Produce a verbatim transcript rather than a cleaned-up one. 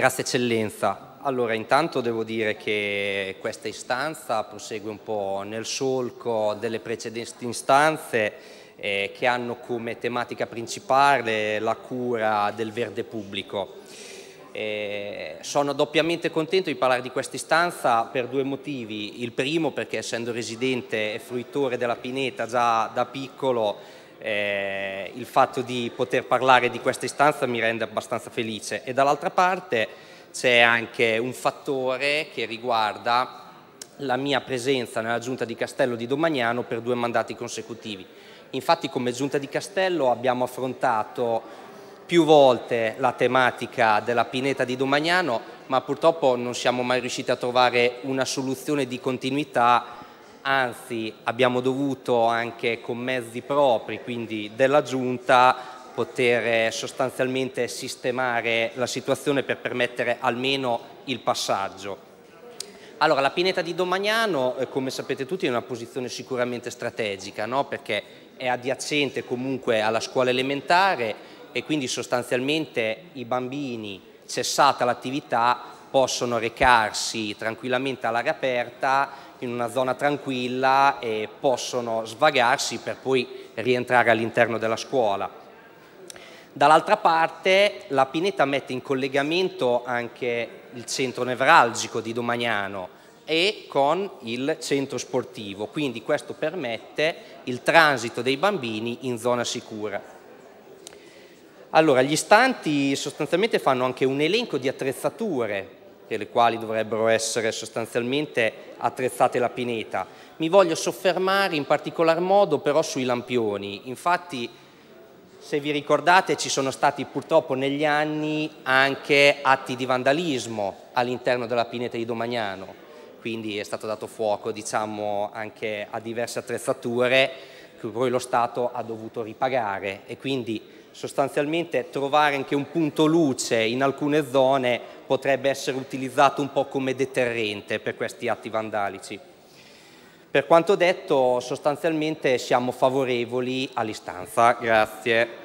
Grazie Eccellenza. Allora, intanto devo dire che questa istanza prosegue un po' nel solco delle precedenti istanze eh, che hanno come tematica principale la cura del verde pubblico. Eh, sono doppiamente contento di parlare di questa istanza per due motivi. Il primo perché, essendo residente e fruitore della pineta già da piccolo, eh, il fatto di poter parlare di questa istanza mi rende abbastanza felice, e dall'altra parte c'è anche un fattore che riguarda la mia presenza nella Giunta di Castello di Domagnano per due mandati consecutivi. Infatti, come Giunta di Castello abbiamo affrontato più volte la tematica della pineta di Domagnano, ma purtroppo non siamo mai riusciti a trovare una soluzione di continuità, anzi abbiamo dovuto anche con mezzi propri, quindi della Giunta, poter sostanzialmente sistemare la situazione per permettere almeno il passaggio. Allora, la pineta di Domagnano, eh, come sapete tutti, è una posizione sicuramente strategica, no? Perché è adiacente comunque alla scuola elementare e quindi sostanzialmente i bambini, cessata l'attività, possono recarsi tranquillamente all'aria aperta in una zona tranquilla e possono svagarsi per poi rientrare all'interno della scuola. Dall'altra parte la pineta mette in collegamento anche il centro nevralgico di Domagnano e con il centro sportivo, quindi questo permette il transito dei bambini in zona sicura. Allora, gli istanti sostanzialmente fanno anche un elenco di attrezzature per le quali dovrebbero essere sostanzialmente attrezzate la pineta. Mi voglio soffermare in particolar modo però sui lampioni. Infatti, se vi ricordate, ci sono stati purtroppo negli anni anche atti di vandalismo all'interno della pineta di Domagnano, quindi è stato dato fuoco, diciamo, anche a diverse attrezzature che poi lo Stato ha dovuto ripagare, e quindi sostanzialmente trovare anche un punto luce in alcune zone potrebbe essere utilizzato un po' come deterrente per questi atti vandalici. Per quanto detto, sostanzialmente siamo favorevoli all'istanza. Grazie.